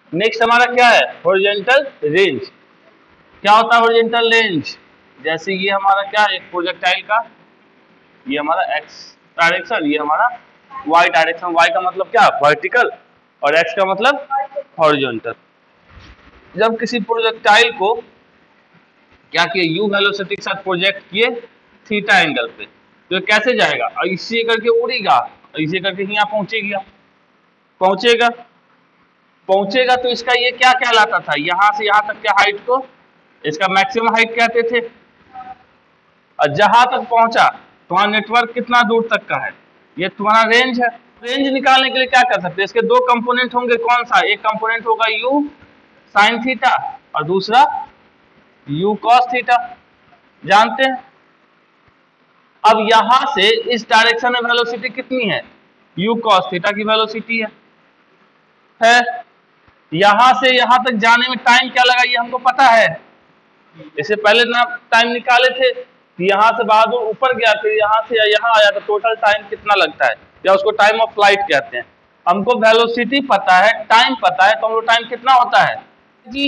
Next हमारा क्या है, हॉरिजॉन्टल रेंज। क्या होता है हॉरिजॉन्टल रेंज? जैसे ये हमारा क्या है, एक प्रोजेक्टाइल का, ये हमारा एक्स डायरेक्शन, ये हमारा वाई डायरेक्शन। वाई का मतलब क्या, वर्टिकल, और एक्स का मतलब हॉरिजॉन्टल। जब किसी प्रोजेक्टाइल को क्या किए, यू वेलोसिटी के साथ प्रोजेक्ट किए थीटा एंगल पे, तो ये कैसे जाएगा, ऐसे करके उड़ेगा, ऐसे करके यहाँ पहुंचेगा पहुंचेगा तो इसका ये क्या कहलाता था, यहां से यहां तक के हाइट को इसका मैक्सिमम हाइट कहते थे। और जहां तक पहुंचा तुम्हारा नेटवर्क कितना दूर तक का है, ये तुम्हारा रेंज है। रेंज निकालने के लिए क्या कर सकते हैं, इसके दो कंपोनेंट होंगे, कौन सा, एक कंपोनेंट होगा यू साइन थीटा और दूसरा यू कॉस थीटा, जानते हैं। अब यहां से इस डायरेक्शन में वेलोसिटी कितनी है, यू कॉस थीटा की वेलोसिटी है। यहां से यहां तक जाने में टाइम क्या लगा, ये हमको पता है, इससे पहले ना टाइम निकाले थे कि यहां से बहादुर ऊपर गया, फिर यहां से यहां आया, तो टोटल टाइम कितना लगता है, या उसको टाइम ऑफ फ्लाइट कहते हैं। हमको वेलोसिटी पता है, टाइम पता है, तो हम लोग टाइम कितना होता है जी,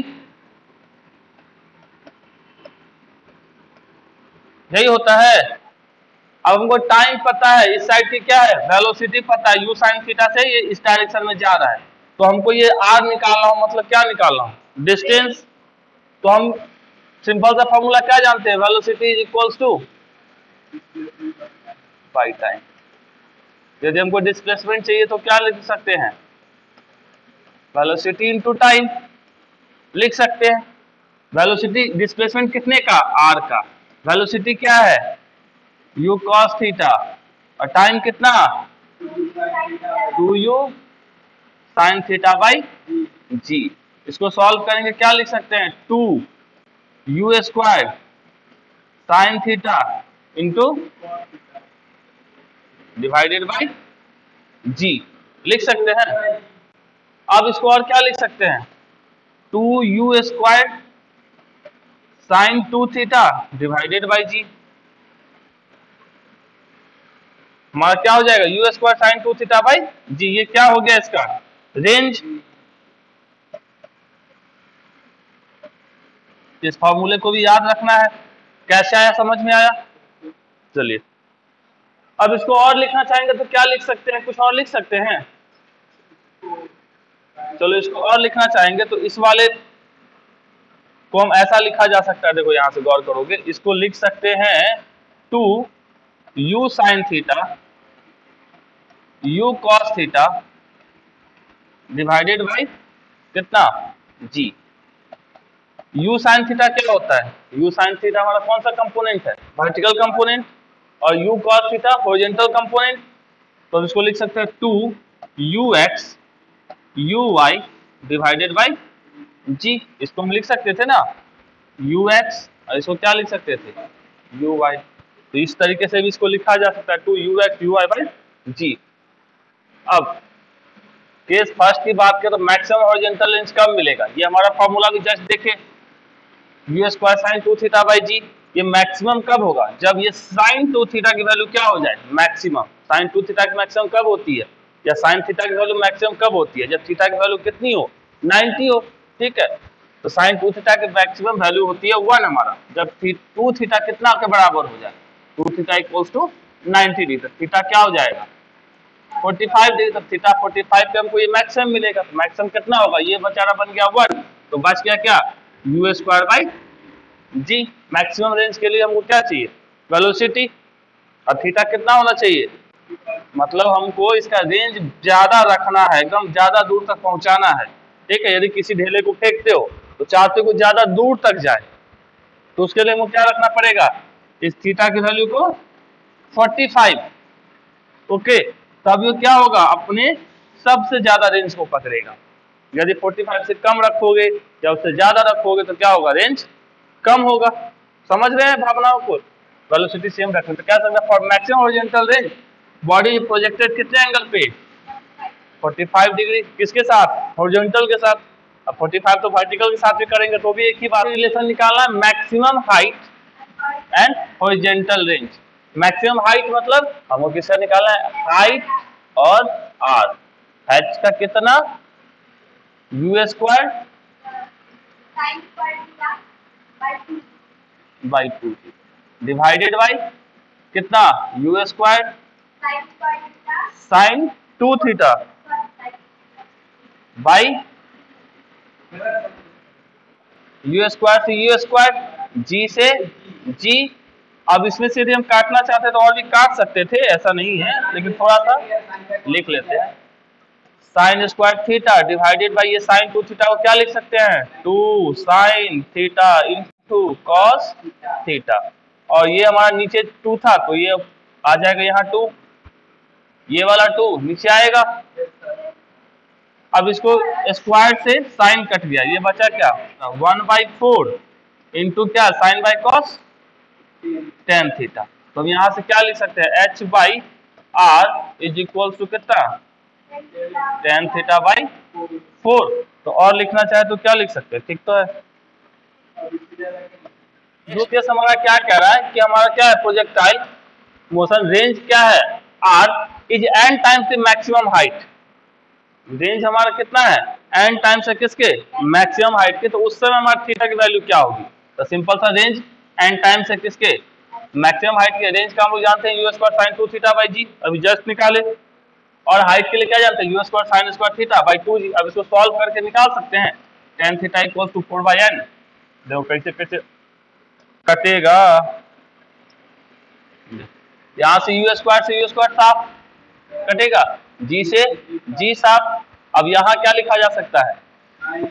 यही होता है। अब हमको टाइम पता है, इस साइड की क्या है, वेलोसिटी पता है, यू साइन थीटा से ये इस डायरेक्शन में जा रहा है, तो हमको ये आर निकालना हो, मतलब क्या निकालना हो, डिस्टेंस। तो हम सिंपल सा फॉर्मूला क्या जानते हैं, velocity is equals to by time. यदि हमको डिस्प्लेसमेंट चाहिए तो क्या लिख सकते हैं, वेलोसिटी इनटू टाइम लिख सकते हैं। वेलोसिटी डिस्प्लेसमेंट कितने का, आर का, वेलोसिटी क्या है यू कॉस थीटा, और टाइम कितना 2u sine theta by g. इसको सॉल्व करेंगे क्या लिख सकते हैं, 2u square sine theta into divided by g, लिख सकते हैं। अब इसको और क्या लिख सकते हैं, 2u square sine 2 theta divided by g. हमारा क्या हो जाएगा, u square sine 2 theta by g. ये क्या हो गया इसका रेंज। इस फॉर्मूले को भी याद रखना है। कैसे आया, समझ में आया? चलिए अब इसको और लिखना चाहेंगे तो क्या लिख सकते हैं, कुछ और लिख सकते हैं। चलो इसको और लिखना चाहेंगे तो इस वाले को हम ऐसा लिखा जा सकता है, देखो यहां से गौर करोगे, इसको लिख सकते हैं 2u sine theta u cos theta divided by कितना जी। u साइन थीटा क्या होता है, u साइन थीटा हमारा कौन सा कंपोनेंट है, वर्टिकल कंपोनेंट, और u cos theta horizontal component. तो इसको लिख सकते हैं 2ux uy divided by g. इसको हम लिख सकते थे ना ux, और इसको क्या लिख सकते थे uy। तो इस तरीके से भी इसको लिखा जा सकता है 2ux uy बाई जी। अब केस फर्स्ट की बात करें तो मैक्सिमम हॉरिजॉन्टल रेंज कब मिलेगा, ये हमारा फॉर्मूला भी जस्ट देखे, u square sine 2 theta by g. ये मैक्सिमम कब होगा, जब ये साइन 2 थीटा की वैल्यू क्या हो जाए मैक्सिमम। साइन 2 थीटा की मैक्सिमम कब होती है, या साइन थीटा की वैल्यू मैक्सिमम कब होती है, जब थीटा की वैल्यू कितनी हो 90 हो, ठीक है। तो साइन 2 थीटा की मैक्सिमम वैल्यू होती है 1 हमारा, जब 2 थीटा कितना के बराबर हो जाए, 2 थीटा इक्वल्स टू 90 डिग्री, तो थीटा क्या हो जाएगा 45 डिग्री। तो थीटा 45 पे हमको ये मैक्सिमम मिलेगा, तो मैक्सिमम कितना होगा, ये बेचारा बन गया 1, तो बच गया क्या u square by g. Maximum range के लिए हमको क्या चाहिए, वेलोसिटी, और थीटा कितना होना चाहिए, मतलब हमको इसका रेंज ज्यादा रखना है, एकदम ज्यादा दूर तक पहुंचाना है, ठीक है। यदि किसी ढेले को फेंकते हो तो चाहते हो ज्यादा दूर तक जाए, तो उसके लिए हमको क्या रखना पड़ेगा, इस थीटा की वैल्यू को 45, ओके। तब ये क्या होगा, अपने सबसे ज्यादा रेंज को पकड़ेगा। यदि 45 से कम रखोगे या उससे ज्यादा रखोगे तो क्या होगा, रेंज कम होगा। समझ रहे हैं भावनाओं को, वेलोसिटी सेम रखें तो क्या समझा, for maximum horizontal range body projected कितने एंगल पे 45 डिग्री, किसके साथ, हॉरिजॉन्टल के साथ। अब 45 तो वर्टिकल के साथ भी करेंगे तो भी एक ही बात, रिलेशन निकालना है, maximum height and horizontal range. Maximum height मतलब हमको किसका निकालना है, हाइट और आर, h का कितना u square by 2 divided by कितना, u square sine 2 theta by u square से यू स्क्वायर, जी से जी। अब इसमें से यदि हम काटना चाहते हैं तो और भी काट सकते थे, ऐसा नहीं है, लेकिन थोड़ा सा लिख लेते हैं। Sine square theta divided by ये साइन 2 थीटा को क्या लिख सकते हैं, 2 sine theta into cos theta. और ये हमारा नीचे 2 था तो ये आ जाएगा यहाँ 2, ये वाला 2 नीचे आएगा। अब इसको स्क्वायर से साइन कट गया, ये बचा क्या 1/4 इंटू क्या sine by cos tan theta. तो हम यहाँ से क्या लिख सकते हैं, h by R is equal to कितना टेन थीटा बाई 4। तो और लिखना चाहे तो क्या लिख सकते हैं, ठीक तो है। जो केस हमारा क्या कह रहा है कि हमारा क्या है, प्रोजेक्टाइल मोशन रेंज क्या है, r इज n times the maximum height. Range हमारा कितना है, n टाइम्स है किसके, मैक्सिमम हाइट के। तो उस समय हमारा थीटा की वैल्यू क्या होगी, तो सिंपल सा रेंज n टाइम्स है किसके, मैक्सिमम हाइट के। रेंज का हम लोग जानते हैं u square sine 2 theta by g, अभी जस्ट निकाले। और हाइट के लिए क्या जानते हैं, u square sine square theta by 2 g. अब इसको सॉल्व करके निकाल सकते हैं, tan theta equal to 4/n। देखो कैसे कैसे कटेगा, यहां से यू स्क्वायर साफ कटेगा, जी से जी साफ। अब यहां क्या लिखा जा सकता है,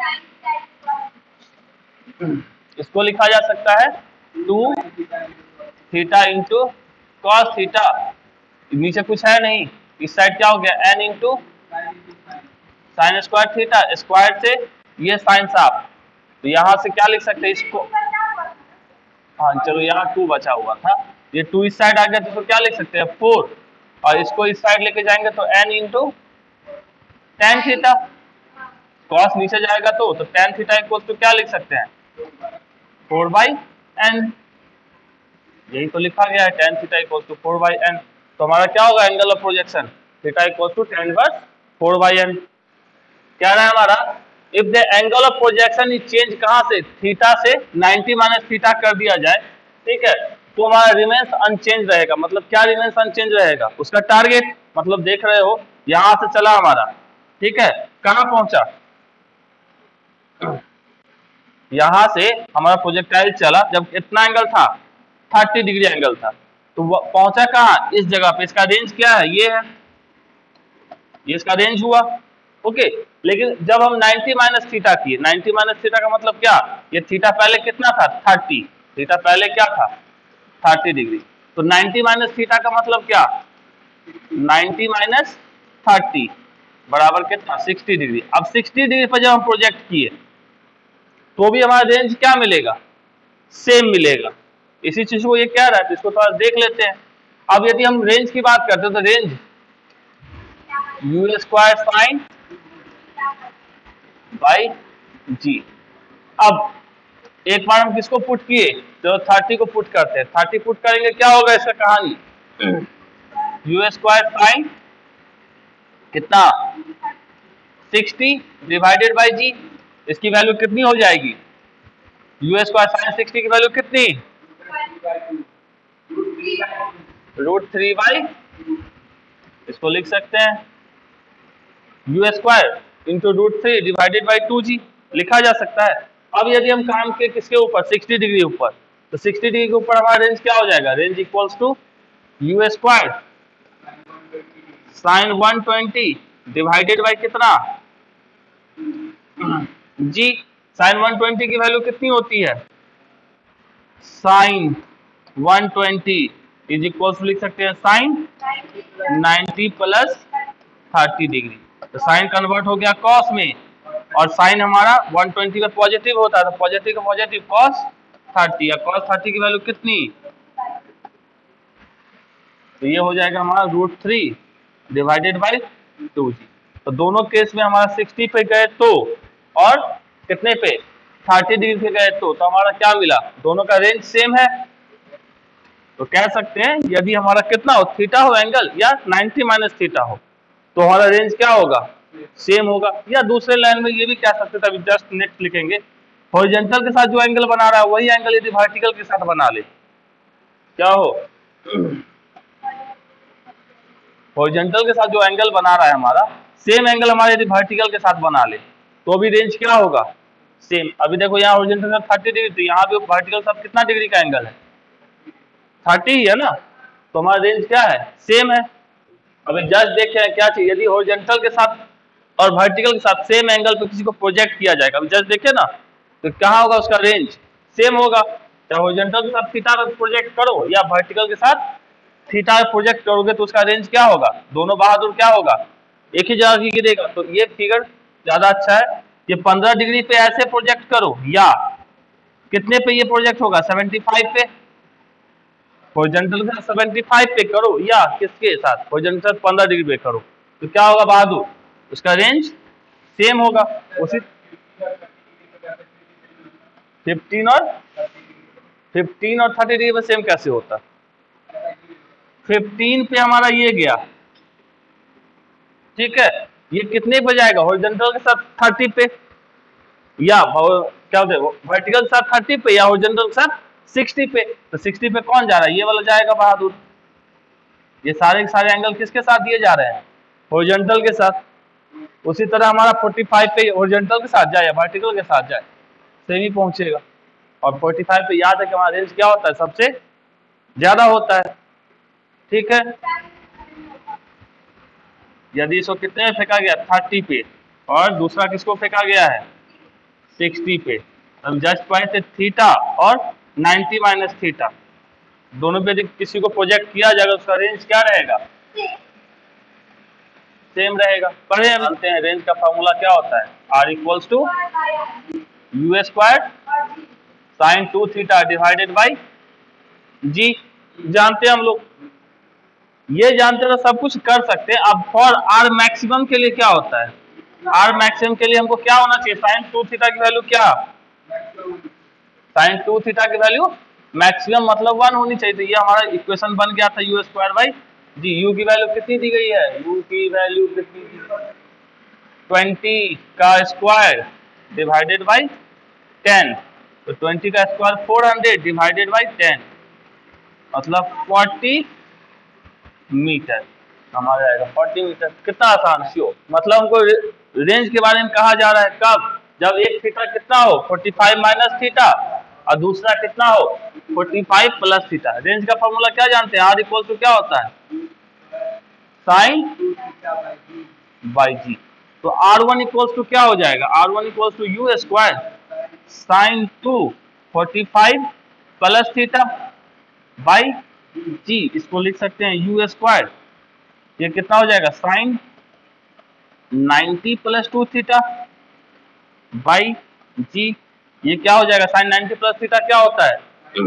इसको लिखा जा सकता है 2 थीटा इंटू कॉस थीटा। नीचे कुछ है नहीं, इस साइड क्या हो गया n into sine square theta, square से ये साइन साफ। तो यहां से क्या लिख सकते हैं इसको, हाँ चलो यहाँ 2 बचा हुआ था, ये 2 इस साइड आ गया तो क्या लिख सकते हैं 4, और इसको इस साइड लेके जाएंगे तो n into tan theta. Cos नीचे जाएगा तो टेन थीटा इक्वल टू क्या लिख सकते हैं 4/n। यही तो लिखा गया है, tan theta equal to 4/n। तो हमारा क्या होगा angle of projection, theta equal to tan inverse 4/n। क्या रहा है हमारा, if the angle of projection is change कहां से, थीटा से 90 माइनस थीटा कर दिया जाए, ठीक है, तो हमारा रिमेंस अनचेंज रहेगा। मतलब क्या रिमेंस अनचेंज रहेगा, उसका टारगेट, मतलब देख रहे हो यहां से चला हमारा, ठीक है, कहां पहुंचा, यहां से हमारा प्रोजेक्टाइल चला, जब इतना एंगल था 30 डिग्री एंगल था, तो पहुंचा कहां, इस जगह पे। इसका रेंज क्या है, ये है, ये इसका रेंज हुआ, ओके। लेकिन जब हम 90 माइनस थीटा किए, 90 माइनस थीटा का मतलब क्या, ये थीटा पहले कितना था 30, थीटा पहले क्या था 30 डिग्री। तो 90 माइनस थीटा का मतलब क्या, 90 माइनस 30 बराबर कितना 60 डिग्री। अब 60 डिग्री पर जब हम प्रोजेक्ट किए तो भी हमारा रेंज क्या मिलेगा, सेम मिलेगा। इसी चीज को ये कह रहा है, तो इसको थोड़ा देख लेते हैं। अब यदि हम रेंज की बात करते हैं तो range u square sine by g. अब एक बार हम किसको पुट किए, तो 30 को पुट करते हैं, 30 पुट करेंगे क्या होगा इसका कहानी, यू स्क्वायर साइन कितना 60 डिवाइडेड बाई जी। इसकी वैल्यू कितनी हो जाएगी, यू स्क्वायर साइन 60 की वैल्यू कितनी, √3/, इसको लिख सकते हैं u square into √3 divided by 2g, लिखा जा सकता है। अब यदि हम काम के किसके ऊपर 60 डिग्री ऊपर, तो 60 डिग्री के ऊपर हमारा रेंज क्या हो जाएगा, range equals to u square sine 120 divided by कितना जी। साइन 120 की वैल्यू कितनी होती है, साइन 120 इज इक्वल टू लिख सकते हैं साइन 90 प्लस 30 डिग्री। तो साइन कन्वर्ट हो गया कॉस में, और साइन हमारा 120 में पॉजिटिव होता है, तो पॉजिटिव का पॉजिटिव कॉस 30, या कॉस 30 की वैल्यू कितनी, तो ये हो जाएगा हमारा √3 डिवाइडेड बाई 2g। तो दोनों केस में हमारा 60 पे गए तो, और कितने पे 30 डिग्री पे गए तो हमारा क्या मिला, दोनों का रेंज सेम है। तो कह सकते हैं यदि हमारा कितना हो, थीटा हो एंगल या 90 माइनस थीटा हो, तो हमारा रेंज क्या होगा, सेम होगा। या दूसरे लाइन में ये भी कह सकते थे, अभी जस्ट नेक्स्ट लिखेंगे, हॉरिजॉन्टल के साथ जो एंगल बना रहा है वही एंगल यदि वर्टिकल के साथ बना ले, क्या हो, हॉरिजॉन्टल के साथ जो एंगल बना रहा है हमारा, सेम एंगल हमारे यदि वर्टिकल के साथ बना ले तो भी रेंज क्या होगा, सेम। अभी देखो यहाँ हॉरिजॉन्टल के साथ 30 डिग्री, तो यहाँ भी वर्टिकल के साथ कितना डिग्री का एंगल है, 30 ही है ना, तो हमारा रेंज क्या है, सेम है। अभी जस्ट देखे क्या चाहिए, यदि हॉरिजॉन्टल के साथ और वर्टिकल के साथ सेम एंगल पे किसी को प्रोजेक्ट किया जाएगा, अभी जस्ट देखे ना, तो क्या होगा, उसका रेंज सेम होगा। चाहे हॉरिजॉन्टल के साथ थीटा प्रोजेक्ट करो या वर्टिकल के साथ थीटा प्रोजेक्ट करोगे तो उसका रेंज क्या होगा, दोनों बहादुर क्या होगा, एक ही जगह की गिरेगा। तो ये फिगर ज्यादा अच्छा है। ये 15 डिग्री पे ऐसे प्रोजेक्ट करो या कितने पे ये प्रोजेक्ट होगा, 75 पे, हॉरिजॉन्टल के साथ 75 पे करो या किसके साथ, हॉरिजॉन्टल 15 डिग्री पे करो, तो क्या होगा बहादुर, उसका रेंज सेम होगा। उसी 15 और 30 डिग्री में सेम कैसे होता, 15 पे हमारा ये गया, ठीक है, ये कितने पे जाएगा, हॉरिजॉन्टल के साथ 30 पे या क्या होता है वर्टिकल के साथ 30 पे या हॉरिजॉन्टल के साथ 60 पे, तो 60 पे कौन जा रहा है, ये वाला जाएगा बहादुर। ये सारे के सारे एंगल किसके साथ दिए जा रहे हैं, हॉरिजॉन्टल के साथ। उसी तरह हमारा 45 पे हॉरिजॉन्टल के साथ जाए या वर्टिकल के साथ जाए सेम ही पहुंचेगा। और 45 पे याद है कि हमारा रेंज क्या होता है, सबसे ज्यादा होता है, ठीक है। यदि इसको कितने में फेंका गया, 30 पे, और दूसरा किसको फेंका गया है, 60 पे, अब जस्ट पॉइंट से थीटा और 90 माइनस थीटा दोनों पे किसी को प्रोजेक्ट किया जाएगा, उसका रेंज क्या रहेगा, सेम रहेगा। पढ़े हम जानते हैं रेंज का फॉर्मूला क्या होता है, R equals to u square sine 2 theta divided by g, जानते हैं हम लोग, ये जानते तो सब कुछ कर सकते हैं। अब फॉर आर मैक्सिमम के लिए क्या होता है, आर मैक्सिमम के लिए हमको क्या होना चाहिए, साइन 2 थीटा की वैल्यू क्या, साइन 2 थीटा की वैल्यू मैक्सिमम मतलब 1 होनी चाहिए। तो ये हमारा इक्वेशन बन गया था u square by g. U की वैल्यू कितनी दी गई है, यू की वैल्यू कितनी दी, 20 का स्क्वायर डिवाइडेड बाई 10, तो 20 का स्क्वायर 400 डिवाइडेड बाई 10 मतलब 40 मीटर हमारा आएगा, 40 मीटर। कितना आसान श्योर, मतलब हमको रेंज के बारे में कहा जा रहा है कब, जब एक थीटा कितना हो 45 माइनस थीटा और दूसरा कितना हो 45 प्लस थीटा। रेंज का फॉर्मूला क्या जानते हैं, आर इक्वल टू क्या होता है, साइन बाई जी। तो R1 इक्वल्स टू क्या हो जाएगा, R1 equals to u square sine 2 45 plus theta by g, इसको लिख सकते हैं यू स्क्वायर, ये कितना हो जाएगा sine 90 plus 2 theta by g, ये क्या हो जाएगा साइन 90 प्लस थीटा क्या होता है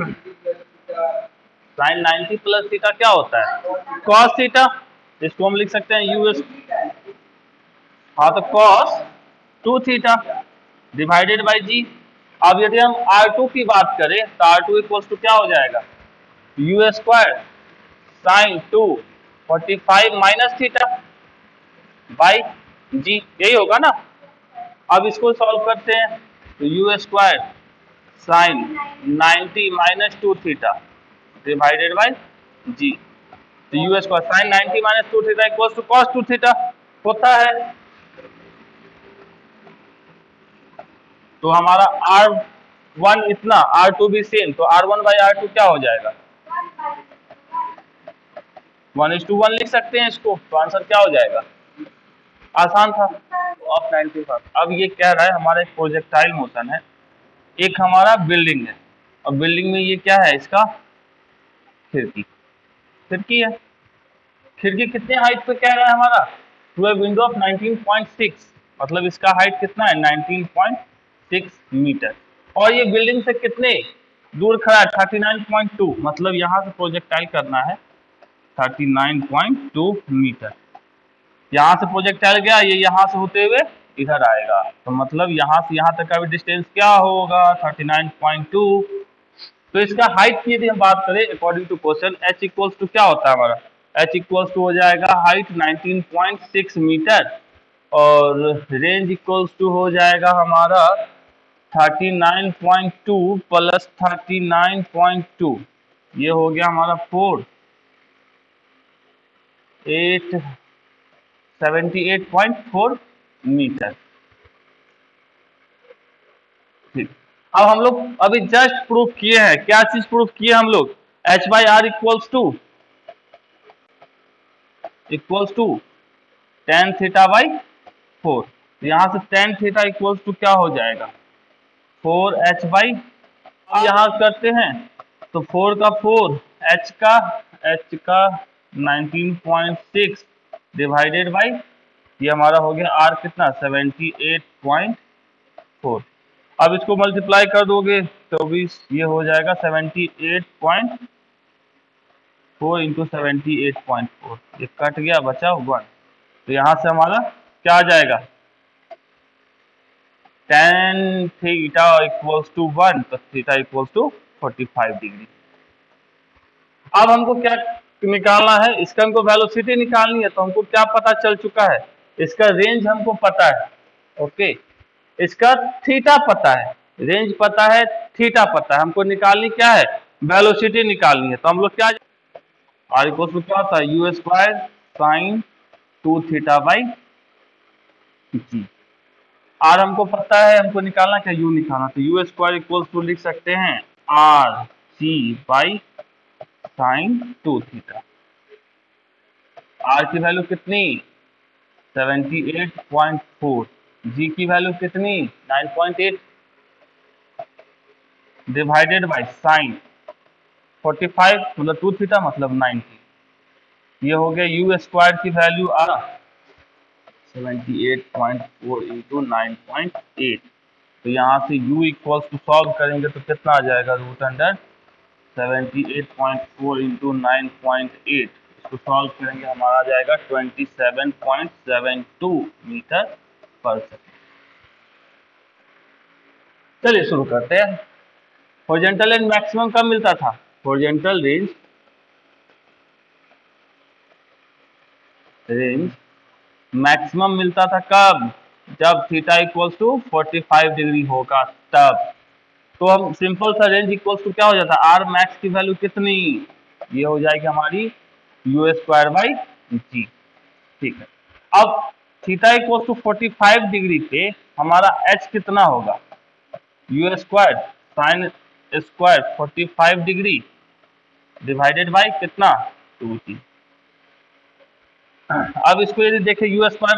साइन 90 प्लस थीटा क्या होता है कॉस थीटा, इसको हम लिख सकते हैं यूएस, हाँ तो cos 2 theta divided by g. अब यदि हम R2 की बात करें तो R2 इक्वल्स टू क्या हो जाएगा, u square sine 2 45 minus theta by g, यही होगा ना। अब इसको सॉल्व करते हैं तो u square sine 90 minus 2 theta divided by g, तो u square sine 90 minus 2 theta equals to cos 2 theta होता है। तो हमारा R1 इतना, R2 भी सेम, तो R1 बाई R2 क्या हो जाएगा 1:1 लिख सकते हैं इसको, तो आंसर क्या हो जाएगा, आसान था। ऑफ 95। अब ये कह रहा है हमारा एक प्रोजेक्टाइल मोशन है, एक हमारा बिल्डिंग है, और बिल्डिंग में ये क्या है इसका खिड़की, खिड़की है, खिड़की कितने हाइट पे कह रहा है हमारा, टू ए विंडो ऑफ 19.6, मतलब इसका हाइट कितना है 19.6 मीटर, और ये बिल्डिंग से कितने दूर खड़ा है 39.2, मतलब यहाँ से प्रोजेक्टाइल करना है 39.2 मीटर। यहाँ से प्रोजेक्टाइल गया, ये यहाँ से होते हुए इधर आएगा, तो मतलब यहाँ से यहाँ तक का भी डिस्टेंस क्या होगा 39.2। तो इसका हाइट की यदि हम बात करें according to question, h equals to क्या होता है हमारा, h इक्वल्स टू हो जाएगा हाइट 19.6 मीटर और रेंज इक्वल्स टू हो जाएगा हमारा 39.2 प्लस 39.2, ये हो गया हमारा 78.4 मीटर। ठीक, अब हम लोग अभी जस्ट प्रूफ किए हैं, क्या चीज प्रूफ किए हम लोग, h by R equals to tan theta by 4। यहां से टेन थीटा इक्वल्स टू क्या हो जाएगा 4h/। अब यहां करते हैं तो 4 का 4, h का 19.6 डिवाइडेड बाई ये हमारा हो गया r कितना 78.4। अब इसको मल्टीप्लाई कर दोगे तो भी ये हो जाएगा 78.4 इंटू 78.4, ये कट गया बचा 1। तो यहां से हमारा क्या आ जाएगा tan थीटा इक्वल्स टू 1, तो थीटा इक्वल्स टू 45 डिग्री। अब हमको क्या निकालना है, इसका हमको वेलोसिटी निकालनी है। तो हमको क्या पता चल चुका है, इसका रेंज हमको पता है, ओके, इसका थीटा पता है, रेंज पता है, थीटा पता है, हमको निकालनी क्या है वेलोसिटी निकालनी है। तो हम लोग क्या आर इक्वल्स टू क्या होता है u square sine 2 theta by g. R हमको पता है, हमको निकालना क्या यू निकालना, तो यू स्क्वायर इक्वल्स टू लिख सकते हैं R c by sine 2 theta. R की वैल्यू कितनी 78.4, जी की वैल्यू कितनी 9.8 डिवाइडेड बाई साइन 45 मतलब 2 थीटा मतलब 90। ये हो गया यू स्क्वायर की वैल्यू आ 78.4 इंटू 9.8। तो यहाँ से u इक्वल्स टू सॉल्व करेंगे तो कितना आ जाएगा रूट अंडर 78.4 इंटू 9.8, इसको सॉल्व करेंगे हमारा आ जाएगा 27.72 मीटर पर सेकेंड। चलिए शुरू करते हैं। हॉरिजॉन्टल रेंज मैक्सिमम कब मिलता था, हॉरिजॉन्टल रेंज मैक्सिमम मिलता था कब, जब थीटा इक्वल्स टू 45 डिग्री होगा तब। तो हम सिंपल सा रेंज इक्वल्स टू क्या हो जाता है आर मैक्स की वैल्यू कितनी, ये हो जाएगी हमारी यू स्क्वायर बाई जी। ठीक है, अब थीटा इक्वल्स टू 45 डिग्री पे हमारा एच कितना होगा u square sine square 45 degree divided by कितना 2t। अब इसको यदि देखें यू स्क्वायर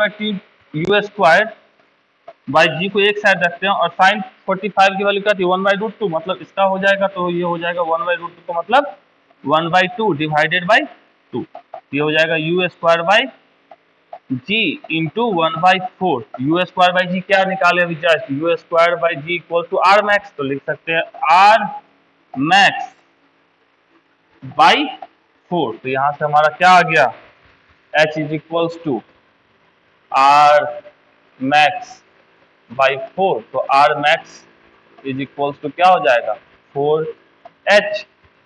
बाई जी को एक साइड रखते हैं और साइन 45 की वैल्यू क्या थी 1/√2, मतलब इसका हो जाएगा तो ये हो जाएगा 1/√2 का मतलब 1/2 डिवाइडेड बाई 2। ये हो जाएगा u square by g into 1/4। U square by g क्या निकाले अभी just, u square by g equal to R max, तो लिख सकते हैं आर मैक्स बाई 4। तो यहां से हमारा क्या आ गया h is equals to R max by 4। तो R max is equals to क्या हो जाएगा 4h।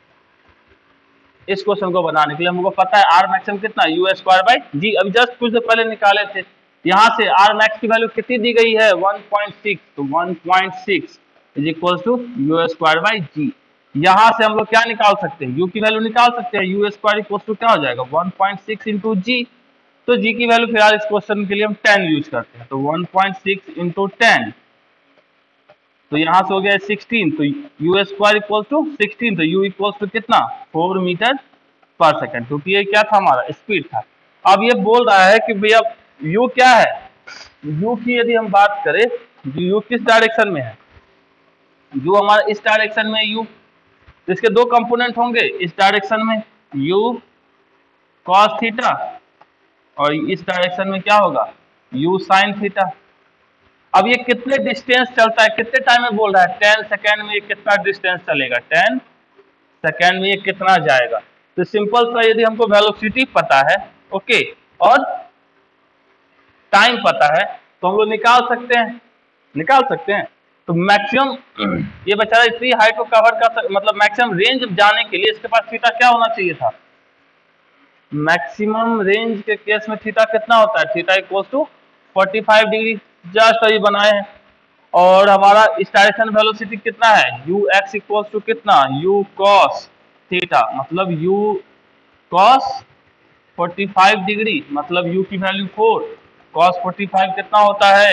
इस क्वेश्चन को बनाने के लिए हमको पता है आर मैक्सिमम कितना यू स्क्वायर बाई जी, अभी जस्ट कुछ देर पहले निकाले थे। यहां से आर मैक्स की वैल्यू कितनी दी गई है 1.6, तो 1.6 is equals to u square by g. यहां से हम लोग क्या निकाल सकते हैं, यू की वैल्यू निकाल सकते हैं, यू स्क्वायर इक्वल्स टू क्या हो जाएगा 1.6 इंटू जी। तो जी की वैल्यू फिलहाल इस क्वेश्चन के लिए हम 10 यूज करते हैं, तो 1.6 इंटू 10, तो यहां से हो गया 16, तो यू स्क्वायर इक्वल्स टू 16, तो यू इक्वल्स टू कितना 4 मीटर पर सेकंड, क्योंकि ये क्या था हमारा स्पीड था। अब ये बोल रहा है कि भैया यू क्या है, यू की यदि हम बात करें यू किस डायरेक्शन में है, यू हमारा इस डायरेक्शन में यू, तो इसके दो कंपोनेंट होंगे इस डायरेक्शन में यू कॉस थीटा और इस डायरेक्शन में क्या होगा यू साइन थीटा। अब ये कितने डिस्टेंस चलता है, कितने टाइम में बोल रहा है 10 सेकेंड में ये कितना डिस्टेंस चलेगा, 10 सेकेंड में ये कितना जाएगा। तो सिंपल सा यदि हमको वेलोसिटी पता है ओके और टाइम पता है तो हम लोग निकाल सकते हैं। तो मैक्सिमम ये बेचारा इतनी हाइट को कवर कर मतलब मैक्सिमम रेंज जाने के लिए इसके पास थीटा क्या होना चाहिए था, मैक्सिमम रेंज के केस में थीटा कितना होता है, theta equals to 45 degree just अभी बनाए हैं। और हमारा इस डायरेक्शन वेलोसिटी कितना है, यू एक्स इक्वल्स टू कितना, यू कॉस थीटा, मतलब यू कॉस 45 डिग्री, मतलब यू की वैल्यू 4, कॉस 45 कितना होता है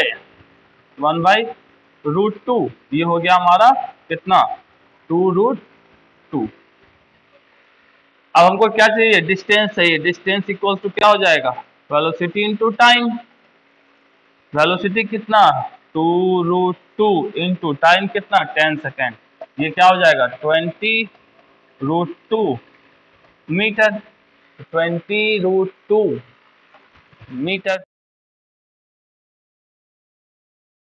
1/√2। ये हो गया हमारा कितना 2√2। अब हमको क्या चाहिए, डिस्टेंस चाहिए। डिस्टेंस इक्वल्स टू क्या हो जाएगा, वेलोसिटी इंटू टाइम। वेलोसिटी कितना 2√2 इंटू टाइम कितना 10 सेकेंड, ये क्या हो जाएगा 20√2 मीटर, 20√2 मीटर।